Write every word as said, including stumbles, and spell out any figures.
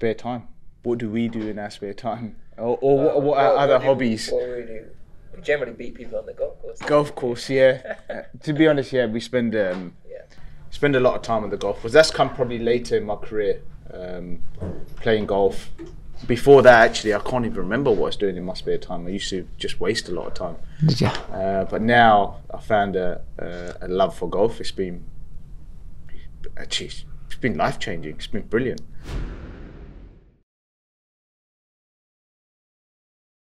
spare time. What do we do in our spare time? Or, or Uh, what, what are well, other what do- hobbies? What we do? We generally beat people on the golf course. Golf course, yeah. Uh, to be honest, yeah, we spend um, Yeah. spend a lot of time on the golf course. That's come probably later in my career, um, playing golf. Before that, actually, I can't even remember what I was doing in my spare time. I used to just waste a lot of time. Did you? Uh, but now I found a, a, a love for golf. It's been actually it's been life changing. It's been brilliant.